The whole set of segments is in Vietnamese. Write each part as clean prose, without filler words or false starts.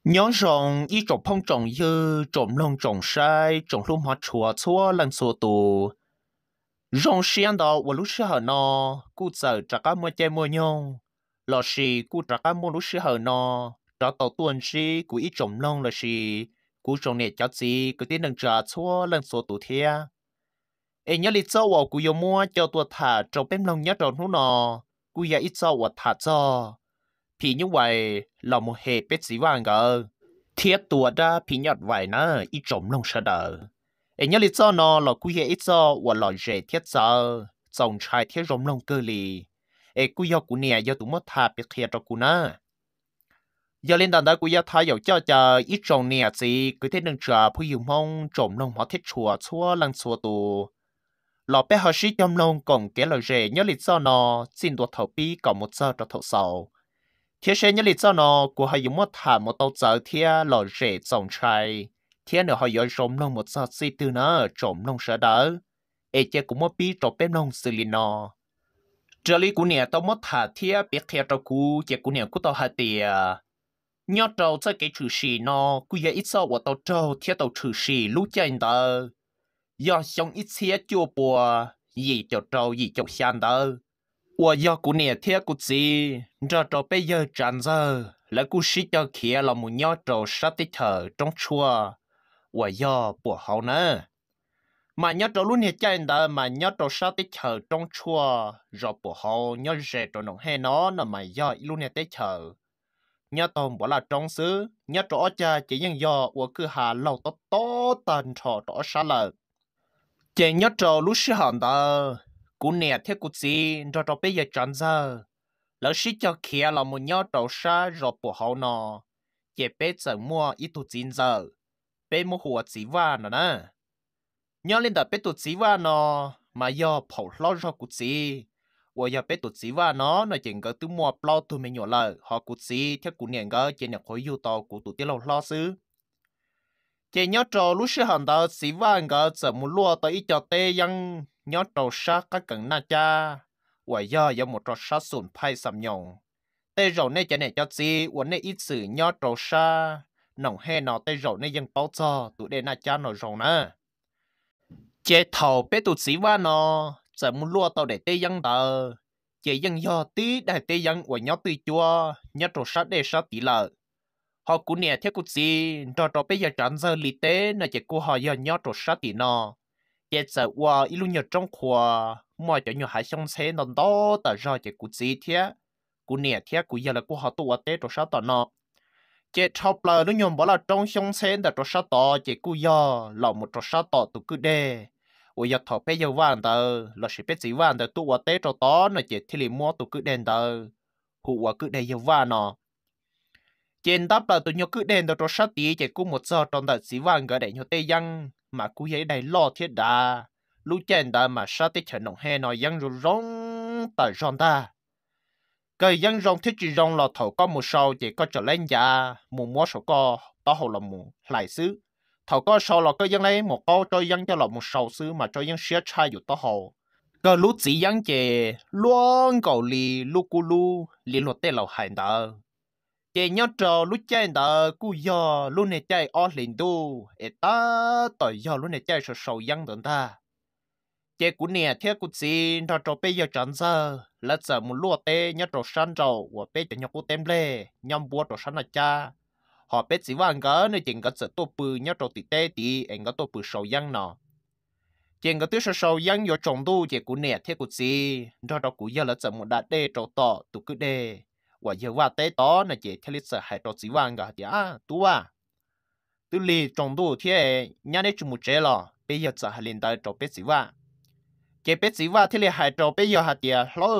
nhớ rằng ý trồng phong trồng dư trồng lông trồng sai trồng lúa hoa chùa chúa lần số tù rong xiên đó và lúc xưa nó cú giờ trả cá mua chơi mua nhông lò xì cú trả cá mua lúc xưa nó trả tàu tuần xì cú ý trồng lông là xì cú trồng nè cháu gì cứ tin đừng trả chúa lần số tù thea em nhớ lịch sau cú yêu mua cho tua thả trồng bém lông nhớ trồng nó nó cú yêu ít sau thả cho thì như vậy là một hệ bết gì vàng cơ thiết tua ra thì nhọt vậy nó ít trồng lông sợ đỡ em nhớ lý do nó là cú hệ ít do và là dễ thiết giờ trồng trái thiết rồng lông cơ lì em cú yêu cú nè do tụi mất thà bị thiệt cho cú nè giờ lên đàn đó cú yêu thay dầu cho ít trồng nè gì cứ thế đừng chờ phụ dùng mong trồng lông họ thiết chùa chua lăng chùa tù lọ bé họ sĩ trong lông còn kể là dễ nhớ lý do nó xin đuổi thầu bi còn một giờ cho thầu sầu thế sẽ nhớ lý do nó của họ dùng một thả một tàu chở thia lò rễ trồng trái thia nữa họ dùng rồng lông một giờ xí từ nó trồng lông sợ đỡ ê chế cũng một bí trộn bếp lông xử lý nó trợ lý của nè tao một thả thia biết theo trâu cú chế của nè của tao hạt tiề nhớ trâu cho cái chữ xì nó cú giờ ít sau của tao trâu thia tao chữ xì lú chân tao do xong ít xía chua bùa gì cho trâu gì cho xàn tao 我要过年贴过子，这周被有战子，那故事叫开了木鸟周杀的头中错，我要不好呢。mà nhớ trâu luôn hiện chạy đó mà nhớ trâu sát tới chờ trong chùa rồi bố hậu nhớ rẻ trâu nông hay nó mà do luôn hiện tới chờ nhớ tôm bỏ là trong xứ nhớ trâu cha chỉ những do của cứ hà lâu to tần trò trâu sát lợn chỉ nhớ trâu lúc xưa hòn đó cú nè thế cú gì rồi trâu bây giờ chọn giờ lỡ sĩ cho kia là một nhớ trâu sát rồi bố hậu nó chỉ bé giờ mua ít tu chín giờ bé mua hùa chỉ va nữa nè nhớ lên đợt bé tụt chỉ va nó mà do phẩu lo cho cụ chỉ, 我要bé tụt chỉ va nó chỉ có từ mua bao tụi mình nhỏ lại họ cụ chỉ theo cụ niệm cái trên nhà khối yêu tàu cụ tụt tiêu lo xứ, chỉ nhớ trò lúc xưa hàng đầu chỉ va cái giờ muốn lúa tới ít cho tê yang nhớ trò sát các cần na cha, 我要một trò sát sụn phai sầm nhộng, tê rồi này chỉ này cho gì, 我này ít sự nhớ trò sát, nòng hè nó tê rồi nàyยังbao cho tụi đây na cha nó rồi nè chế thầu bé tụt sĩ va nó giờ muốn lúa tàu để tê dân tờ chế dân do tí đại tê dân của nhó tươi chua nhớ trổ sát để sát tí lợ họ cũng nè theo cũng gì trò bây giờ chọn giờ lý tế là chế của họ do nhớ trổ sát tí nó chế giờ qua ít lúc nhớ trong khoa mọi chỗ nhớ hai sông xe nó đó tờ ra chế cũng gì thế cũng nè theo cũng giờ là của họ tụ tế trổ sát tờ nó chế chọc là nó nhom bỏ là trong sông xe để trổ sát tờ chế cũng giờ là một trổ sát tờ tụ cứ đê 我要投被有玩的，老是被几玩的，都我带着到那些体力摸都cứ đen的，胡我cứ đen有玩呢。trên đáp là tôi nhớ cứ đen được cho sát tí chỉ cũng một giờ trong đợt chỉ vàng cái để nhớ tây yang mà cũng vậy đầy lo thiết đà lúc trên đà mà sát tí chợ nông hè nó yang rồi rong tại rong ta cái yang rong thiết chỉ rong là thầu có một sau chỉ có trở lên giá mù mua số co đó hầu là mù lại xứ thầu có sau là cái dân lấy một câu cho dân cho là một sầu sư mà cho dân xé chaiอยู่ต่อ hồ cái lúc chỉ dân chè luôn cầu lì lu cu lu lì luật tê lầu hành đó chè nhớ trò lúc chơi đó cu yo lúc này chơi ở liền đu ế ta tỏi yo lúc này chơi sầu sầu dân đợt ta chè cú nè thế cú gì trò trò bây giờ chọn giờ là giờ một lúa tê nhớ trò săn trầu và bây giờ nhớ cú tem lê nhâm bùa trò săn là cha họ biết chỉ vàng cái nơi chừng cái sự tổ bự nhớ trâu tị tê tị anh cái tổ bự sầu yang nọ chừng cái thứ sầu yang có trồng tu chỉ cũng nè thế cũng gì cho đó cũng giờ là chậm một đại đê trâu to tụ cứ đê và giờ qua tế đó là chỉ theo lịch sử hay trâu chỉ vàng cái à tu à tu li trồng tu thế nhà này chúng một chế lo bây giờ giờ hay lên tới trâu biết chỉ vàng chỉ biết chỉ vàng thế là hay trâu bây giờ hay tiệt lo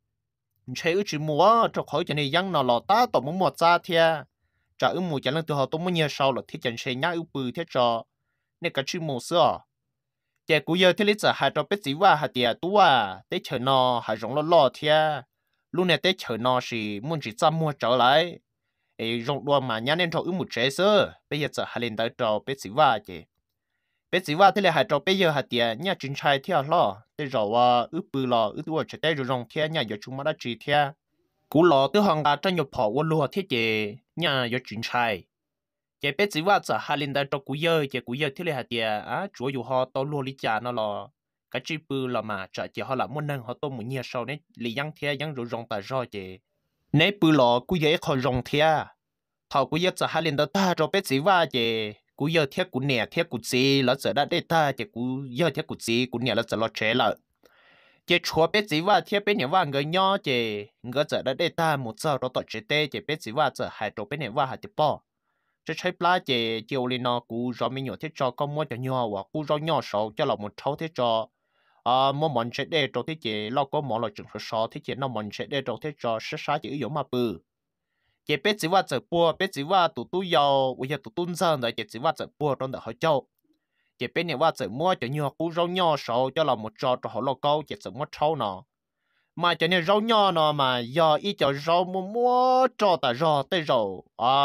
chơi ở chỉ mua trâu khỏi cho nên yang nọ lọ ta tổ muốn mua ra thế trả ứng mù chẳng lần từ họ tôi muốn nhớ sau là thiết chẳng xe nhá ưu bự thiết cho nên cả chữ mù sữa trẻ cú giờ thiết lý giả hai cho biết gìว่าhạt tiền tú à tết chờ nó hai rong lo lo thia lúc này tết chờ nó thì muốn chỉ chăm mua trở lại ấy rong đua mà nhá nên cho ứng một chế sữa bây giờ giờ hai lên tới cho biết gìว่าchị biết gìว่าthế là hai cho bây giờ hạt tiền nhá chính trai thia lo tết rồi à ưu bự lo ưu tu chỉ tết rồi rong thia nhá giờ chúng mà đã chỉ thia cú lo từ hàng gà trong nhập phò quân lúa thiết chế nhà do chuyện sai chế bé chỉว่าจะหาลินได้ตกูเยอะเจกูเยอะที่เลยหาเดียชัวอยู่หอตัวรัวลิจานั่นหรอcái chi bự là mà chợ chỉ họ làm muốn nâng họ tôi muốn nhiều sau đấy lý yang thia yang rồi rong tại rồi chứ nếu bự lọ cú dễ khó rong thia thọ cú dễจะหาลินได้ta cho bé chỉว่าchứ cú dễ thia cú nè thia cú gì làจะได้ได้ta chứ cú dễ thia cú gì cú nè làจะlo chế lại chứ chúa bé chỉว่าthia bé nèว่าngười nhỏ chứ ngườiจะได้ได้ta một giờ đóต่อchế tê chứ bé chỉว่าจะหายตัวbé nèว่าหายตัวป้อจะใช้ปลาเจเจียวลีนอกูรอไม่หยุดที่จอก็มัวจะย่อว่ากูรอย่อสาวจะหลอกมันเท่าที่จอมัวมันเช็ดได้ตรงที่เจเราก็มองเราจึงสอที่เจน้ำมันเช็ดได้ตรงที่จอช้าๆจะอยู่มาปื้อเจเป็ดจีว่าจะปัวเป็ดจีว่าตุตู้ยาววิญญาตุตุ้นเซินแต่เจจีว่าจะปัวตรงแต่เขาเจ้าเจเป็ดเนี่ยว่าจะมัวจะย่อกูรอย่อสาวจะหลอกมันจอตัวเขาเราเก้าเจจะมัวเท่าเนาะmà cho nên rau nho nó mà giờ ít cho rau mua mua cho ta rau tới rau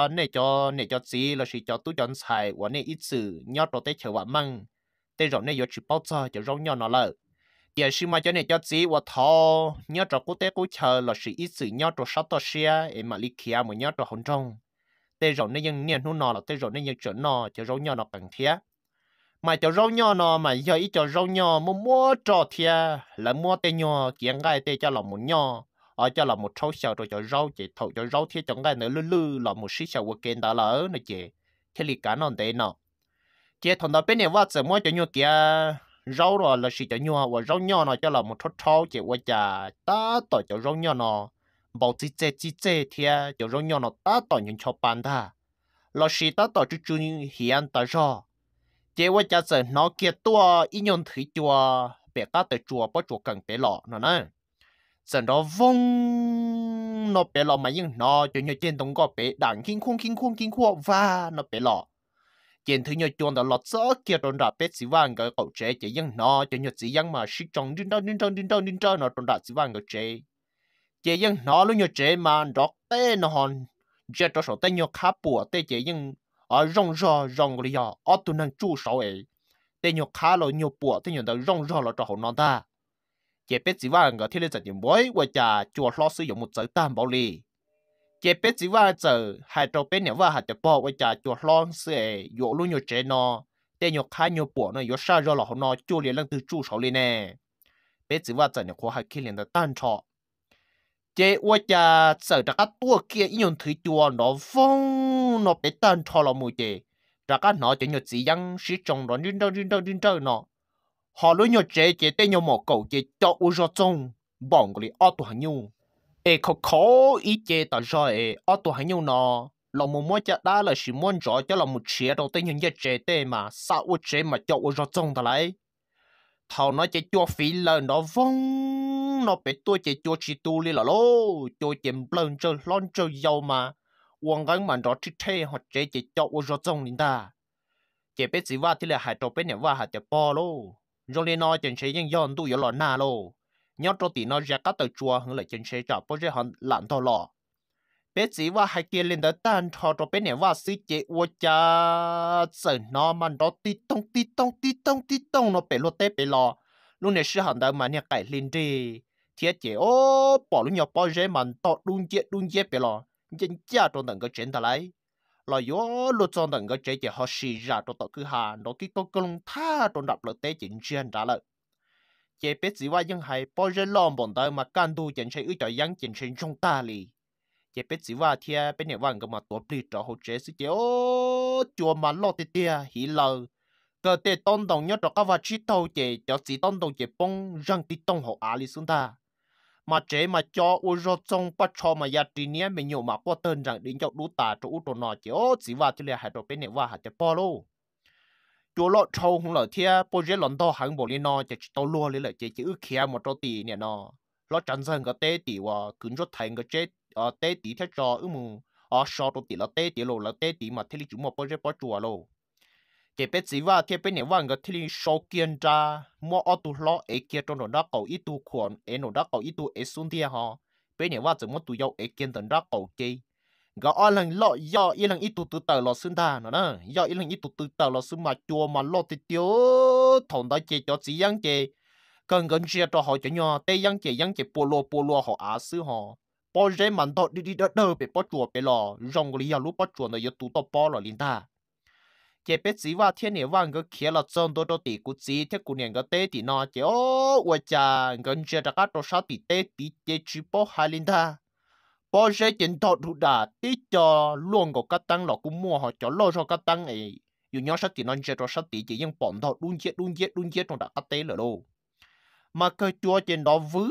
này cho gì là chỉ cho tôi chọn xài và này ít sự nho cho tới chợ vạn măng tới rau này giờ chỉ bao cho rau nho nó lợi giờ khi mà cho này cho gì và thọ nho cho cô tới cô chờ là chỉ ít sự nho cho sáu to xe em mà lý kia mà nho cho hồn trong tới rau nàyยังniên nó là tới rau nàyยังchuẩn nó cho rau nho nó cần thiết mà cho rau nho nó mà giờ ít cho rau nho mua mua cho thia là mua tê nho kiện gai tê cho lòng một nho ở cho lòng một thau sầu rồi cho rau chỉ thầu cho rau thia chọn gai nữa lư lư lòng một xí sầu của kiện đó là ở này chị thế li cả non tê nọ chị thằng đó bên này vắt giờ mua cho nho kia rau rồi là xí cho nho và rau nho nó cho lòng một thau chị qua trà ta tỏi cho rau nho nó bảo chi chê thia cho rau nho nó ta tỏi những cho bàn ta là xí ta tỏi chú hiện ta rau chếว่าจะเสนนอเกียตัวอียนถือจัวเปียก้าแต่จัวป้อจัวกังเปหล่อนั่นนะเสนอวงนอเปหล่อมายังนอจนยเจนตรงก็เปด่างคิงควว่านอเปหล่อเจนถือยจวนแต่หลอดซ้อเกียตรงดาเป็ดสิว่างก็เก่าเจจะยังนอจนยจียังมาชิจงดินเจ้านอตรงดาสิว่างก็เจยังนอลุยเจมาดอกเต้นฮอนเจตัวสาวเต้นยขาปัวเต้เจยังrong rò rong cái gì tụi năng chú sáu ấy tên nhiều khá là nhiều bộ tên nhiều đó rong rò là cho họ non ta chế bé chỉว่าcái thiên lý điểm bối và cha chùa lo sử dụng một giới tam bảo lì chế bé chỉว่าgiờ hai trâu bé nhiều hạt bỏ và cha chùa lo sử dụng luôn nhiều chế nó tên nhiều khá nhiều bộ nó nhiều sao rò là họ nó chú liền lần từ chú sáu lì nè bé chỉว่าgiờ nhiều khoa hai khi liền được tan trọ chế và cha giờ các tua kia ý nhận thứ chùa nó phong nó bị tan thò là mùi chế các nó chỉ nhớ chỉ yang sĩ trồng đó đến đâu nó họ luôn nhớ chế tên nhớ một cầu chế cho u cho trông bỏng cái ở tuổi hành nhung khó ý chế tại rồi ở tuổi hành nhung nó là một món chả đá là chỉ muốn cho là một chế đầu tên nhớ chế tên mà sao u chế mà cho u cho trông ta lại thầu nó chế cho phí lần nó vong nó bị tôi chế cho chỉ tu li là lô cho chém lần chơi lon chơi giàu mà uang gắng mà đó chỉ thế họ chế cho u cho trông nín ta chế bé chỉว่าที่là hai trâu bé nàyว่าhạt chế bò lô rồi lên nó chân chếยังย้อนtu有ลna lô nhớ trâu tí nó ra các tờ chùa hướng lại chân chế trả bao giờ hắn lặn to lọ bé chỉว่าhai kia lên đó tan thọ trâu bé nàyว่าซื้อchế u cha sợ nó mà đó tí tông nó bé lô té bé lọ lúc này sư hẳn đâu mà nhà cải lên đi thiết chế ô bỏ lúc nhỏ bao giờ mà to đun chết bé lọ chân cha trong tầng cái chuyện ta lấy là yếu lúc trong tầng cái chuyện họ xì ra trong tầng cứ hà nó cái công tha trong đập lợi tế chuyện chuyện ra lợi chế bé chỉว่ายังhay bao giờ lòng bọn ta mà can tu chuyện chơi ư cho yang chuyện chuyện trong ta li chế bé chỉว่าthiên bé này vàng cái mà tổ bì cho hỗ trợ sự chế ô chùa mà lo tê tê hỉ lờ cơ tê tôn đồng nhớ cho các vật trí tàu chế cho chỉ tôn đồng chế bông răng tí tông hộ á li xuống ta mà chế mà cho u rô trong bắt cho mà gia trí nia mình nhiều mà qua tên rằng đến cho đủ tà cho u đồ nọ chế ô chỉว่าที่เลยหายตัวเป็นเนี่ยว่าหายจะพอโลจัวโลดโชว์ของเหล่าเทียโปรเจกต์หล่อนโตหังบอกเลยนอจะโตลัวเลยเลยจะอึเขียหมดตัวตีเนี่ยนอแล้วจันทร์ก็เตะตีว่าขึ้นรถไถก็เจ๊เตะตีแค่จอมึงชอตัวตีแล้วเตะตีโลแล้วเตะตีมาที่ลิจุมโปรเจกต์ปอจัวโลเจ็บเป็นสิว่าเทียเป็นเนี่ยว่าก็ที่ลิโชเกียนจ้ามัวเอาตัวล้อเกียจนหนดักเก่าอีตัวขวานหนดักเก่าอีตัวสุนเทียฮะเป็นเนี่ยว่าจะมัวตัวยาวเกียนตันดักเก่าเจก็อันหลังล้อย่ออีหลังอีตัวตื่นเต่าล้อสุนทานะย่ออีหลังอีตัวตื่นเต่าล้อสุนมาจัวมาล้อติดเดียวถอนได้เจจอจียังเจกันเชียตัวเขาจะย่อแต่ยังเจปัวลัวเขาอาซื้อฮะ bỏ rễ mặn đó đi đi đỡ bị bỏ chuột bị lò rong cái lý lúc bỏ chuột nó yếu tụ to bỏ lò linh ta chế bé chỉว่า天年万个开了这么多的地，估计天姑娘个爹地呢，就我家跟着这个多少地爹地爹去包海林他，包些钱到土的，地叫乱个个当了个mua họ cho lo cho cái tăng ấy, dù nhau sát thì nó chơi cho sát thì chỉ những bọn đó luôn chết trong đã cái tế rồi đâu, mà cái chùa trên đó vứ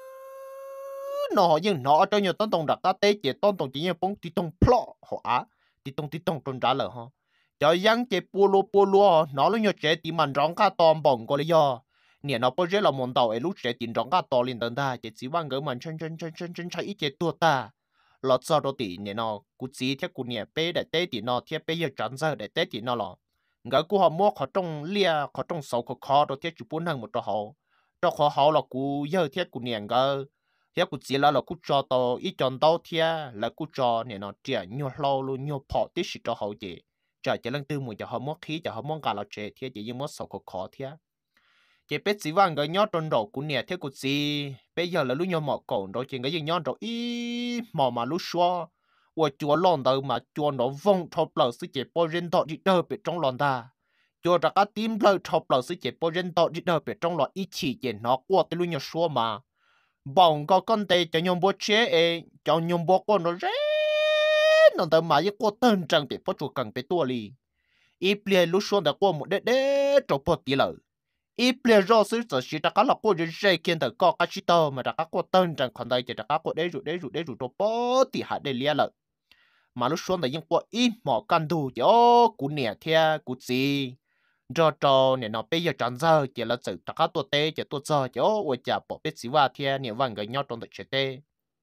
nó nhưng nó cho nhiều tông tông đã cái tế chỉ tông tông chỉ những bông tí tông plọ họ á, tí tông trong trả lời ha cho yang chế polo nó lúc nhớ chế thì mình rong cá tôm bồng có lý do nè nó bây giờ là món tàu ấy lúc chế thì rong cá to lên tận ta chế chỉ bằng cái mình chân chạy ít chế tua ta lọt sau đó thì nè nó cú chỉ theo cú nè bé để té thì nó theo bé giờ chọn giờ để té thì nó lọ người cú họ mua họ trong lia họ trong sầu khó đó theo chụp bốn hàng một trò họ là cú giờ theo cú nè cái theo cú chỉ là cú cho tàu ít chọn tàu theo là cú cho nè nó trẻ nhiều lâu luôn nhiều phỏ tí sĩ cho họ chế trời chỉ lần tư mùi cho họ mất khí cho họ mong cả là trẻ thì chỉ như mất sầu khó thế chỉ biết chỉ vàng cái nhót trong đầu của nè thế của gì bây giờ là lúc nhau mỏ cồn đó chỉ cái gì nhót rồi ý mỏ mà lúc xóa và chúa lon đầu mà chúa nó vong thọc lờ sự chỉ bao nhiêu đó đi đâu bị trong lon ta chúa đã có tim lờ thọc lờ sự chỉ bao nhiêu đó đi đâu bị trong lon ý chỉ chỉ nó qua tới lúc nhau xóa mà bỏng có con tê cho nhau bố chế ấy cho nhau bố con nó nó tới mà những cô tên trang bị phát chuột cần bị tua li ít bia lúc xuân đã qua một đế cho bớt tí lợi ít bia do sự chỉ đã có là cô chỉ dây kiên tới có cái chi tao mà đã có cô tên trang còn đây chỉ đã có cô đế rủ cho bớt tí hạt để lia lợi mà lúc xuân đã những cô ít mỏ căn đủ cho cú nè theo cú gì cho nè nó bây giờ chọn giờ chỉ là tự đã có tua tê chỉ tua giờ cho ôi chả bỏ biết gì vào theo nè vàng cái nhau trong tự chế tê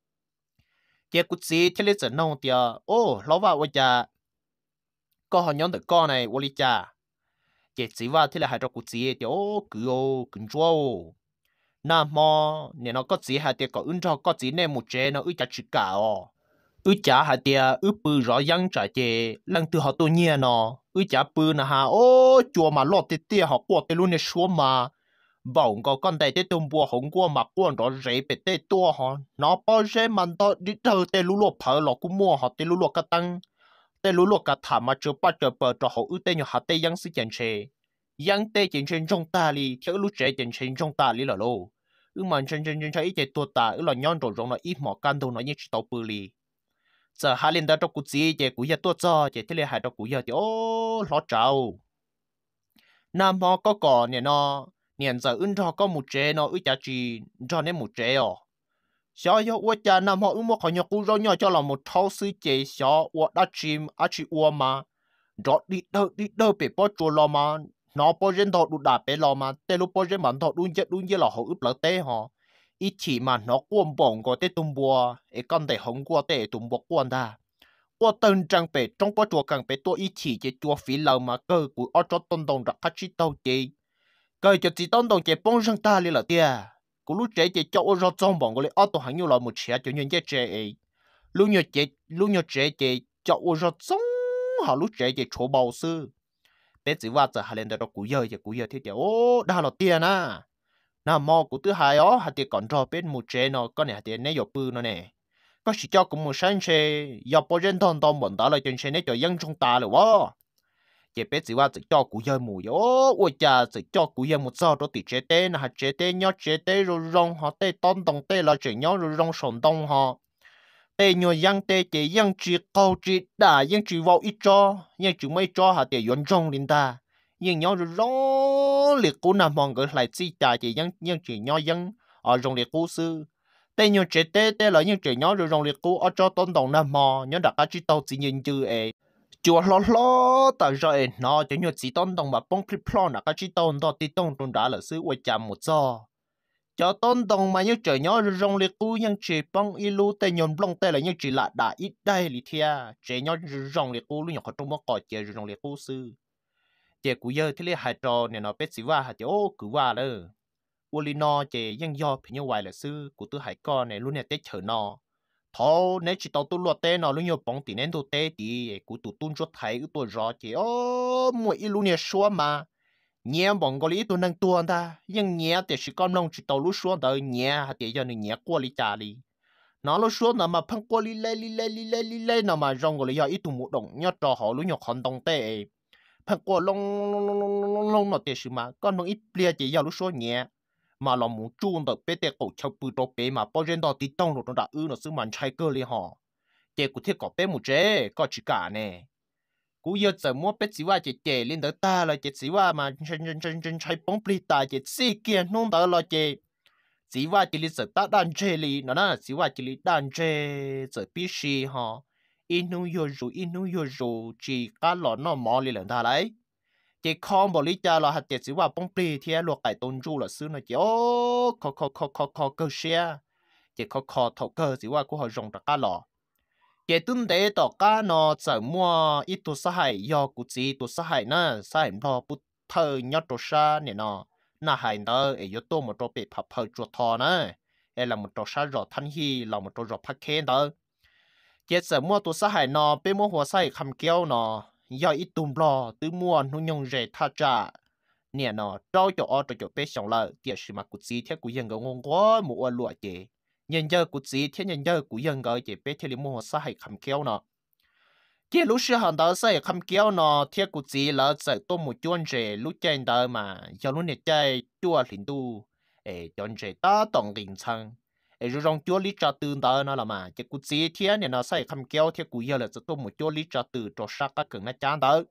giờ cú gì thế lấy giờ nông thì ô lão vào ôi chả có họ nhóm được con này ôi li chả giờ chỉ vào thế là hai trò cú gì thì ô cứ chúa nam mò nè nó có gì hai tiệt có ứng cho có gì nè một chế nó ư chả chỉ cả chả hai tiệt bự rõ ràng trả chế lần từ họ tôi nhia nó chả bự nè ha ô chùa mà lọt tiệt họ qua tới luôn nè xuống mà bảo có con đại tế tôm bùa hồng qua mà quan đó rễ bị tế tua họ nó bao giờ mình đó đi thâu tế lú lụa phở lọ cũng mua họ tế lú lụa cả tăng tế lú lụa cả thảm mà chưa bắt chờ bờ cho họ ưu tế nhỏ họ tế yang sự chèn chê yang tế chèn chèn trong ta li theo lú trẻ chèn chèn trong ta li là lô mà chân ít chế tua ta là nhon rồi rong nó ít mỏ can đâu nó như chỉ tàu bự li giờ hai lần đó cho cụ gì chế cụ giờ tua cho chế thế là hai cho cụ giờ thì ô lót trâu nam mỏ có cỏ nè nó niên giờ ứng cho có một chế nó ư chả chỉ cho nên một chế xó yo ua cha nam họ ư một khỏi nhọc cú rồi nhỏ cho là một thau sư chế xó ua đã chim á chỉ ua mà rõ đi đâu bị bỏ chùa lo mà nó bỏ trên thọ đụt đạp bé lo mà tê lúc bỏ trên bản thọ đun chết là họ ướp lỡ tê họ ít chỉ mà nó cuồng bổng có tê tung bùa ấy con để hồng qua tê tung bùa quan ta qua tên trang bể trong bỏ chùa càng bể tôi ít chỉ chế chùa phí lờ mà cơ của ở cho tôn đồng đặt khách chỉ tàu chế cái cho chỉ tông đồng chế bông sang ta li là tia, cú lúc chế chế cho ô rau trong bỏng cái lấy auto hàng nhiều loại một chế cho nhân chế ấy, lúc nhiều chế chế cho ô rau trong họ lúc chế chế chỗ bao sư, bé chỉว่าgiờ hai lần đó cú giờ thì ô đa là tia na, na mò cú thứ hai hạt tiền còn cho bên một chế nó con này hạt tiền này dọc bự nó nè, có chỉ cho cũng một sáng chế, dọc bao nhiêu thằng tao muốn đó là chân chế này cho dân trong ta rồi quá chế bé chỉว่า只cho cụ giờ mù yo ôi cha chỉ cho cụ giờ một giờ đó thì chế tê là chế tê nhau chế tê rồi rong họ tê tôn đồng tê là chế nhau rồi rong sồn đông họ tê nhau yang tê chế yang chỉ câu chỉ đã yang chỉ vào ít cho yang chỉ mấy cho họ tê yun rong linh ta yang nhau rồi rong liệt cú nam mong cái lại chỉ ta chế yang chỉ nhau yang ở rong liệt cú sư tê nhau chế tê là yang chế nhau rồi rong liệt cú ở cho tôn đồng nam mò nhau đặt cái chỉ tàu chỉ nhìn chữ ấy chùa lo tại rồi nó chỉ nhớ chỉ tôn đồng mà bông phép plon là cái chỉ tôn đó tí tôn tôn đã là sự quay chạm một giờ cho tôn đồng mà nhớ trời nhớ rong liệt cú nhưng chỉ bông ilu tê nhon blong tê là nhưng chỉ là đã ít đây lì thia chỉ nhớ rong liệt cú lúc nhỏ trong bóc cỏ chỉ rong liệt cú sư chỉ cú giờ thì lấy hai trò này nó biết gìว่าhạt ô cứว่าเลยu li nó chỉ nhưng do phải như vậy là sư của tôi hai con này luôn này tết chờ nó thôi nếu chỉ tao tu luật tên nó lúc nhiều bóng thì nên tu tê thì cụ tụ tuôn cho thấy tôi rõ chỉ ô mỗi lúc này xóa mà nhẹ bóng có lý tôi năng tuôn ta nhưng nhẹ thì chỉ con nông chỉ tao lúc xóa đời nhẹ thì giờ này nhẹ qua lý trả lý nó lúc xuống nó mà phăng qua li lê nó mà rong gọi là ít tụ một đồng nhớ trò họ lúc nhọ khăn đồng tệ phăng qua long nó tiền sự mà con nó ít bia chỉ giờ lúc xuống nhẹ mà lòng muốn chuông được bé tệ cổ chọc bự đồ bé mà bao giờ đó tí tông rồi nó đã nó sự mạnh trai cơ li họ chế cụ thiết có bé một chế có chỉ cả nè cú giờ giờ mua bé chỉว่าchế lên đỡ ta là chế chỉว่าmà chân trai bóng bì ta chế xí kia nông đỡ là chế chỉว่าchỉ lý giờ ta đàn chế li nó nè chỉว่าchỉ lý đàn chế giờ biết gì họ inu yo rồi chỉ cá lọ nó mò li lần ta lấy chỉ con bảo lý cha là hạt chỉว่าbóng bì thì luộc cải tôn du là xứ nó chỉ ô khó cơ xe chỉ khó thầu cơ chỉว่ากูhọ dùng đặc cá lọ chỉ tuân để tỏ cá nó giờ mua ít tu sa hải do cụ chỉ tu sa hải nè sa hải lo bút thơ nhát tu sa nè nó na hải đó ấy yếu tố một trò bị phập phơ chuột thò nè ấy là một trò sa rõ thanh hi là một trò rõ phát khen đó chỉ giờ mua tu sa hải nó bên mua hoa sa khăm kéo nó do ít tùm lo từ mua nó nhung rẻ tha trả nè nó trao cho ở cho bé xong lại tiệt sự mà cụ chỉ theo cụ dân cái ngon quá mua lụa chị nhân giờ cụ chỉ theo nhân giờ cụ dân cái chị bé theo mua sa hải khăm kéo nó chỉ lúc xưa hàng đó sa hải khăm kéo nó theo cụ chỉ là giờ tôi một chuyện rẻ lúc trên đó mà giờ lúc này chơi chua liền tu chuyện rẻ ta tổng đình sang rồi trong chua lý trà từ đó nó là mà chỉ cụ chỉ theo này nó sa hải khăm kéo theo cụ giờ là giờ tôi một chua lý trà từ cho sát các cường nó chán đó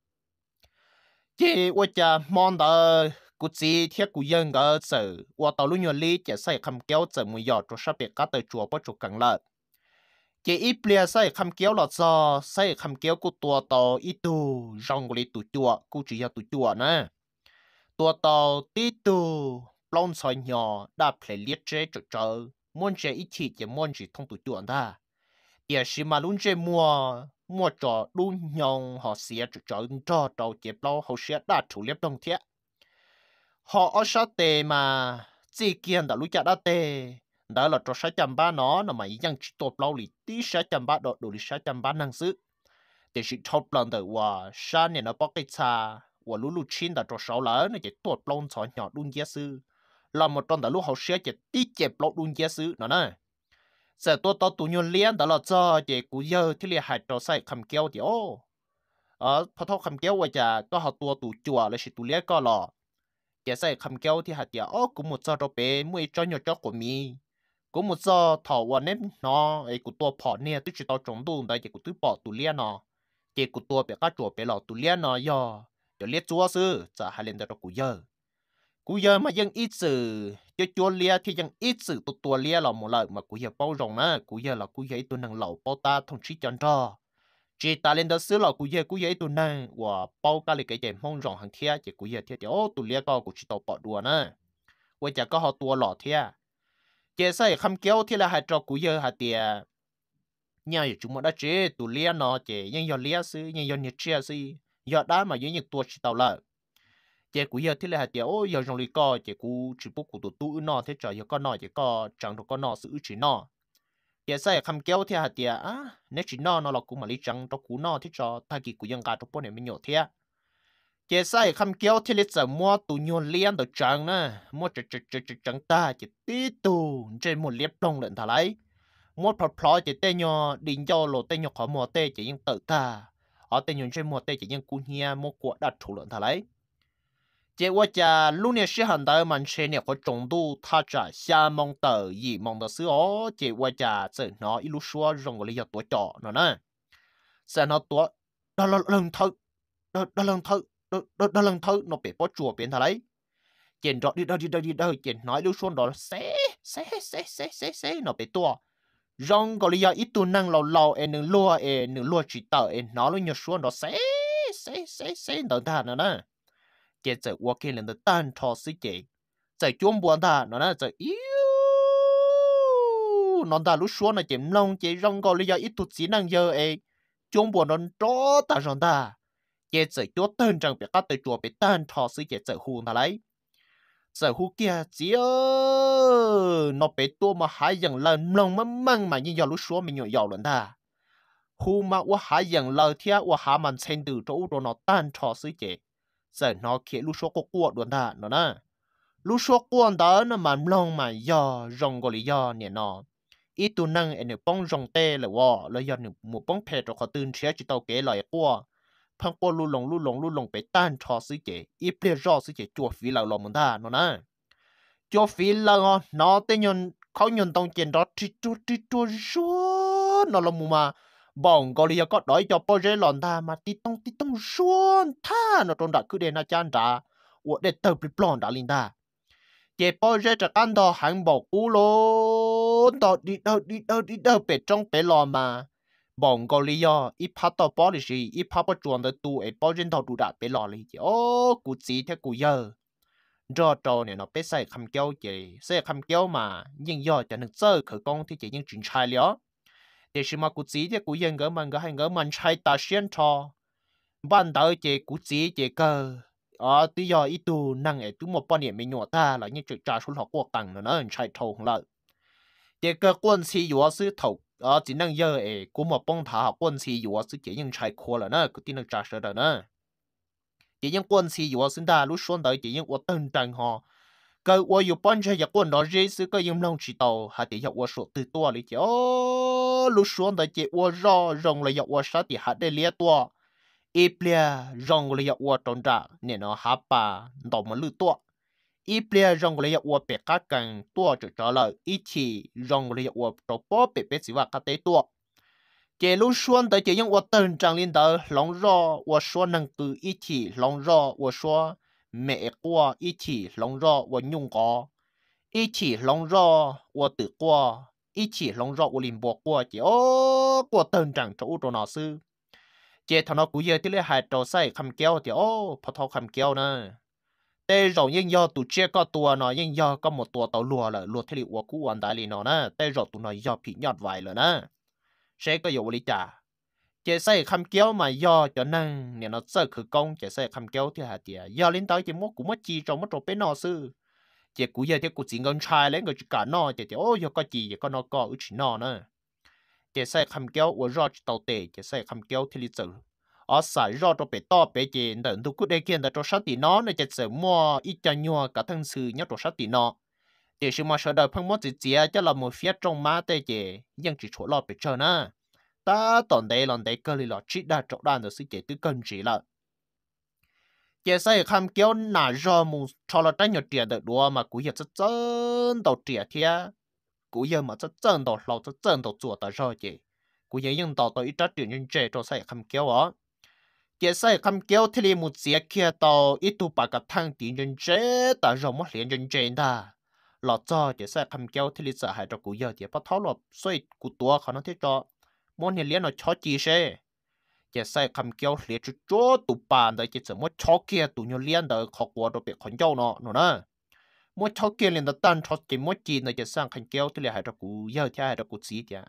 chỉว่าจะมอง到กูจีเที่ยกูยังก็เจอว่าตอนลุงยลีจะใส่คำเกี้ยวเจอมือยอดตัวชาเปียกก็เตยจัวปจุกันละจะอีเปลี่ยนใส่คำเกี้ยวหลอดซอใส่คำเกี้ยวกูตัวต่ออีตูรองกูเลยตัวจัวกูจีอยากตัวจัวนะตัวต่อตีตูปล้นซอยหยอดับเพลเลียเจจุเจอม้วนเจอีทีจะม้วนจีทงตัวจัวได้เดี๋ยวสิมาลุงเจmua trò đun nhong họ xía trò trâu chép lâu họ xía đã chủ liếp đồng thiết họ ở sát tề mà chỉ kiên đã lúc chặt đã tề đó là trò sát chăm ba nó màยังchỉ tốt lâu lì tí sát chăm ba độ lì sát chăm ba năng sức để sự thâu lần đầu và sát này nó bắt cái xa và lũ chín đã trò sáu lớn nó chỉ tốt lâu cho nhỏ đun giá sư là một trong đã lúc họ xía chỉ tí chép lâu đun giá sư nó nè giờ tôi tụi nhau liên đó là cho chị cụ giờ thì liền hại trò sai cầm kéo thì ô phật thọ cầm kéo vậy chả có họ tụi chùa là chỉ tụi liên có lò chị sai cầm kéo thì hạt giờ cũng một giờ cho bé mới cho nhau cho của mi cũng một giờ thọวันném nó ấy cụ tua bỏ nè tôi chỉ tao trồng đun đấy chị cụ tôi bỏ tụi liên nó chị cụ tua bé cá chùa bé lò tụi liên nó giờ liên chúa sư giờ hai liên đó cụ giờ mà dân ít sự cho chua lia thì dân ít sự tua lia là một lời mà cụ giờ bao rộng á cụ giờ là cụ giờ tôi năng lẩu bao ta thông chí chọn cho chỉ ta lên đó xứ là cụ giờ tôi năng và bao cái cái gì mong rộng hàng thia chỉ cụ giờ thì ô tôi lia có cụ chỉ tàu bỏ đùa nè và chả có họ tua lọ thia chỉ sai khăm kéo thì là hai trò cụ giờ hai tia nhà chúng mình đã chế tôi lia nó chỉ nhưng giờ lia xứ nhưng giờ nhiệt chia xứ giờ đá mà những tua chỉ tàu lợi chị cú giờ thì là hạt tiêu giờ trong lý co chị cú chỉ bốc cụ tụ nó thế trời giờ con nó chỉ có chẳng được con nó sự chỉ nó chị sai khăm kéo thì hạt tiêu nếu chỉ nó là cú mà lý chẳng cho cú nó thế cho ta kỳ cú dân cả trong bốn này mình nhổ thế chị sai khăm kéo thì lấy giờ mua tụ nhon liên được chẳng nè mua chẳng ta chỉ tí tụ trên một liếp đông lợn thả lấy mua phật chỉ tên nhon đình cho lộ tên nhon khó mua tên chỉ những tự ta ở tên nhon trên mua tên chỉ những cú nhia mua quả đặt thủ lợn thả lấy结果家路年是很多门前呢个中度，他在下蒙的一蒙的时候，结果家这那一路说让我们要多找呢，在那多那lần thâu lần thâu nó bị bỏ chùa biến thà lấy chuyện đó đi đâu chuyện nói lúc xuống đó sẽ nó bị tua rong có lý do ít tu năng lâu em đừng lua chỉ tờ em nó luôn nhớ xuống đó sẽ đỡ thà nữa chị giờ qua kia lần đầu tan thọ sĩ chị giờ chuông buồn ta nó nói giờ yếu nó ta lúc xuống là chị long chị rong gọi lý do ít tụt chỉ năng giờ ấy chuông buồn nó rõ ta rồi ta chị giờ chúa tên rằng bị cắt từ chùa bị tan thọ sĩ chị giờ hùn ta lấy giờ hù kia chỉ nó bị tua mà hai dần lần lòng măng mà như giờ lúc xuống mình nhọ lần ta hù mà qua hai dần lời theo qua hai mình xem từ chỗ đó nó tan thọ sĩ chị giờ nó kia lúc số có cuộn luôn ta nó nè lúc số cuộn đó nó mà long mà do rong có lý do nè nó ít tu năng anh bông rong tê là wọ là do một bông phe cho họตื่นเช้าchỉ tàu kế lại qua phăng qua lu lồng bị tan cho sự chế ít bia rõ sự chế chuột phí lão lòng mình ta nó nè chuột phí lão nó tên nhânเขาnhân tông tiền đó tri tu số nó là mù mà bọn gọi là có đói cho bao giờ lòn ta mà tí tông số tha nó trong đã cứ để nó chán đã我để tập bị plon đã linh ta chế bao giờ chắc ăn đó hàng bảo cú lô đó đi đâu bể trong bể lò mà bọn gọi là ít phát tao bỏ đi gì ít phát bắt chuồn tới tu ấy bao giờ tao đủ đã bể lò đi chứ ô cú gì thế cú giờ rõ trò này nó bé sai khăm kéo chị sai khăm kéo mà nhưng do cho nên chơi khởi công thì chỉ những chuyện sai lió để xem mà cú chỉ thì cú dân gỡ mình gỡ hay gỡ mình sai ta xuyên trò ban đầu chị cú chỉ chị cơ tí giờ ít tu năng ấy tú một bao nhiêu mình nhỏ ta là những chuyện trả số học quốc tăng nó sai thầu không lợi chị cơ quân sĩ yếu sư thầu chỉ năng giờ ấy cú một bông thả học quân sĩ yếu sư chỉ những sai khó là nó cứ tin được trả số đó nữa chỉ những quân sĩ yếu sinh ta lúc xuân tới chỉ những quân tân trần họ cái quân yếu ban chơi những quân đó dễ sự cái những nông chỉ tàu hạt thì những quân số từ tua lý chứ lúc xuân tới chỉ quân rõ rong là những quân sát thì hạt để lia tua ít bia rong là những quân tròn trả nên nó hấp bà đổ mà lư tua ít bia rong là những quân bể cát càng tua trở lại ít chỉ rong là những quân trổ bó bể chỉ và cát tế tua chế lúc xuân tới chế những我等长领导龙肉我说能够一起龙肉我说美国一起龙肉我用过一起龙肉我得过一起龙肉我领播过chế ô我等长chỗ đồ nào sư chế thằng nó cú giờ thì lấy hai trâu sai khăm kéo thì ô phật thọ khăm kéo nè tê rồi nhưng do tụi chia có tua nó nhưng do có một tua tàu lùa là lùa thế liệu của cú hoàn đại lì nó nè tê rồi tụi nó do bị nhọt vài rồi nè sẽ có dụ lý trả chế sai khăm kéo mà do cho năng nè nó sơ khử công chế sai khăm kéo thì hạt tiệt do lên tới chế mất cũng mất chi trong mất trong bên nó sư chế cú giờ thì cú chỉ ngân trai lấy người chỉ cả nó chế ô giờ có gì có nó có ước chỉ nó nữa chế sai khăm kéo ở rõ tàu tệ chế sai khăm kéo thì lý tử ở sai rõ trong bể to bể chế đợt tu cút đây kia đợt trong sát tì nó này chế sợ mua ít cho nhau cả thân sư nhớ trong sát tì nó để sự mà sợ đời phong mất chỉ cho là một phía trong má tê chế nhưng chỉ chỗ lo bể chờ nè ta tòn đây lần đây cơ li lọ chỉ đã chỗ đàn được sự chế tư cân chỉ là chế sai khăm kéo nà do mu cho là trái nhật tiền được đua mà cú giờ rất chân đầu tiền thia cú giờ mà rất chân đầu lâu rất chân đầu chuột ta rồi chế cú giờ nhưng đầu tới ít trái tiền nhân chế cho sai khăm kéo á chế sai khăm kéo thì li một chiếc kia tàu ít tu bạc cái thang tiền nhân chế ta rồi mất liền nhân chế ta lọ cho chế sai khăm kéo thì li sợ hại cho cú giờ chế bắt tháo lọ xoay cú tua khó nó thế cho món hiện liền nó chó chi xe chế sai khăm kéo liền chú chúa tụ bàn đấy chế chỉ muốn chó kia tụ nhau liền đấy khó qua đồ bị khốn nhau nó nè muốn chó kia liền đó tan chó chỉ muốn chi này chế sang khăm kéo thì liền hại cho cú giờ thì hại cho cú gì chứ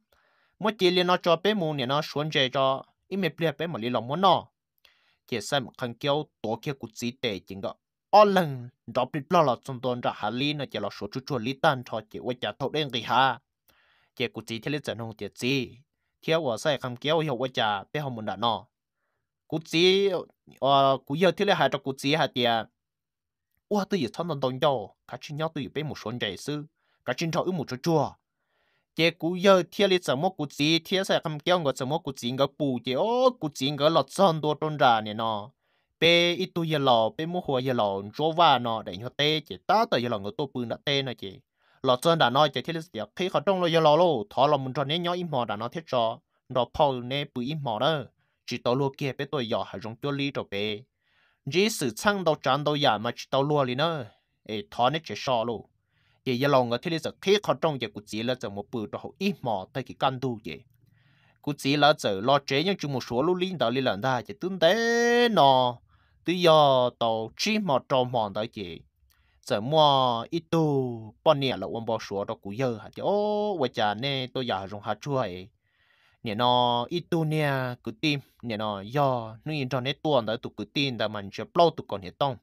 muốn chi liền nó cho bé mù này nó xuân chế cho ít mấy bia bé mà liền lòng muốn nó chế sai khăm kéo tổ kia cú gì tệ chính đó ở lần đó bị lo trong tuần ra hà lý nó chế là số chú chúa lý tan cho chế quay trả thâu đến gì ha chế cú gì thì liền dẫn hông chế gì theo我sai khăm kéo hiểuว่าจะไปหอมันด่าเนาะกูจีกูเยอะที่เลยหายจากกูจีหายเดียว่าตัวอยู่ท่อนตรงโยข้าชิ้นยอตัวอยู่เป็นหมู่ชนใจซื้อข้าชิ้นทอหมู่จั่วเจ้ากูเยอะที่เลยสมมติกูจีเที่ยวใส่คำเกี่ยวกับสมมติกูจีกับปูเจ้ากูจีกับหลอดซ่อนตัวตรงด่าเนี่ยเนาะเป็นอีตัวยาหล่อเป็นมือหัวยาหล่อจั่วว่าเนาะแต่ยังเต้เจ้าตาแต่ยาหล่อกับตัวปืนน่ะเต้เนาะเจ้หลอดซ่อนด่าน้อยเจ้าที่เลยเสียที่เขาต้องเรายาหล่อโลถอเรามันตอนนี้ย้อยอิมหอด่าน้อยเท่จอเราพอในปืนอิมหอเนอะchỉ tàu lúa kia bé tôi nhỏ hay dùng tiêu lý rồi bé chỉ sự chăng đầu tràn đầu giả mà chỉ tàu lúa li nữa thọ nó chỉ so luôn thì giờ lòng ở thế là thế khó trong giờ của chỉ là giờ một bữa rồi ít mò tới cái căn tu vậy của chỉ là giờ lo chế nhưng chỉ một số lúc liên đạo li lần ta chỉ tương tế nó từ giờ tàu chỉ mò trâu mò tới chị giờ mua ít tu bao nhiêu là ông bảo số đó của giờ hả chứ ô vậy chả nè tôi giờ dùng hạt chua ấy nè nó ít tu nè cứ tim nè nó do nó internet tuần đó tụ cứ tin đã mình chưa lâu tụ còn hiện tông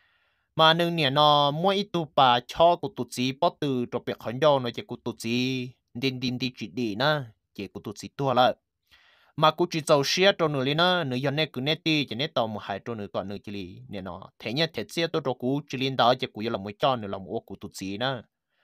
mà nương nè nó mua ít tu bà cho của tụ chỉ bắt từ cho việc khẩn do nó chỉ của tụ chỉ đinh đi chỉ đi nè chỉ của tụ chỉ tua lại mà cũng chỉ giàu xe cho nữa lên nè nữa giờ này cứ nét đi chỉ nét tàu một hai cho nữa còn nữa chỉ li nè nó thế nhá thế xe tôi cho cú chỉ lên đó chỉ cú là một cho nữa là một của tụ chỉ nè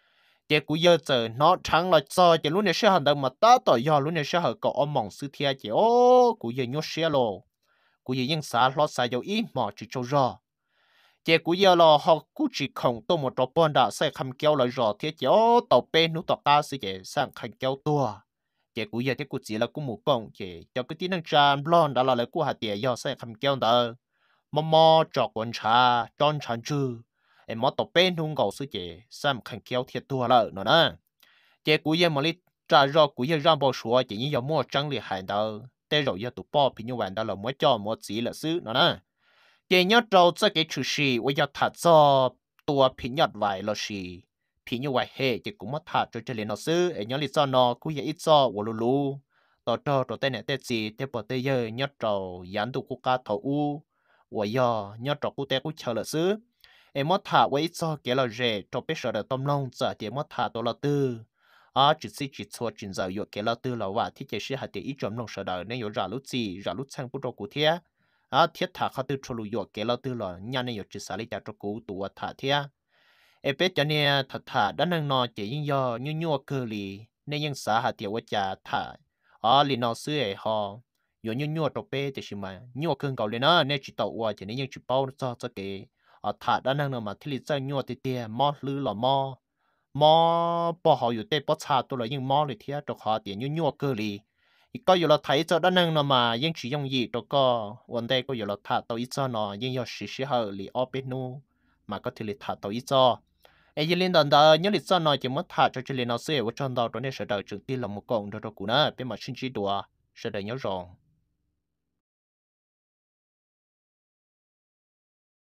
chế cú giờ giờ nó trắng là cho chế lúc này sẽ hành động mà ta tỏi giờ lúc này sẽ hợp có ông mong sư thia chế ô cú giờ nhốt xe lô cú giờ những xã lo xài dầu ít mà chỉ cho rõ chế cú giờ là họ cú chỉ không tô một trò bọn đã sẽ khăm kéo lại rõ thiết chế ô tàu bên nút tàu ta sẽ chế sang khăm kéo tua chế cú giờ thế cú chỉ là cú mù công chế cho cái tiếng năng tràn blon đã là lại cú hạt tiền giờ sẽ khăm kéo đó mò cho quân trà tròn tràn chư em mò tàu bên hung cầu sư chế sang khăm kéo thiệt tua lại nữa nè chế cú giờ mà đi trả rõ cú giờ ra bao số chỉ như giờ mua trăng liền hải đâuแต่rồi giờ tụ bỏ pin như vậy đó là mua cho mua chỉ là xứ nữa nè chế nhớ trâu cho cái chủ sĩ bây giờ thật cho tua pin nhật vài là sĩ pin như vậy hệ chế cũng mất thật cho lên nó xứ em nhớ lý do nó cú giờ ít cho vô lù lù tao cho tao tên này tên gì tên bỏ tên giờ nhớ trâu dán tụ cú cá thầu u bây giờ nhớ trâu cú tên cú chờ là xứ em mất thật với ít cho cái là rẻ trâu biết sợ được tôm lông giờ thì mất thật tôi là tư chỉ cho chuyển giaoយកគេឡtư làว่าที่จะ是หาที่อีจอมลงสะดาในอยู่ราลุจีราลุช่างผู้ตกูเทียเทียถาเขาตื้อชลูយកគេឡtư làญาในอยู่จิสาลิจาตกูตัวถาเทียเป็ดจะเนี่ยถาด้านนึงนอจะยิ่งย่อยั่วเกลีในยังสาหาเตียวว่าจะถาลีนอซื้อไอ้ฮออยู่ยั่วตัวเป็ดจะชิมายั่วเกินเก่าเลยนะในจิตตัวจะในยังจิเป้าจะเกถาด้านนึงเนาะมาที่ลิจะยั่วเตี้ยมอลือหล่อมอbỏ họอยู่เตะbỏชาตัวเลยยังมอเลยเทียตัวเขาเตียนยั่วเกลีอีกก็อยู่เราไทยเจ้าด้านนึงเนาะมายังchỉ用ยีตัวก็วันใดก็อยู่เราถ่าตัวอีเจ้าเนาะยัง要实เหลีออเป็ดนูมาก็ที่ลิถ่าตัวอีเจ้ายิลินดันดายังลิเจ้าเนาะจะมาถ่าจะลินเอาเสียว่าจนดาวตัวนี้เสด็จจึงตีลำมุกงตัวกูนะเป็นมาชินจีตัวเสด็จยศรอง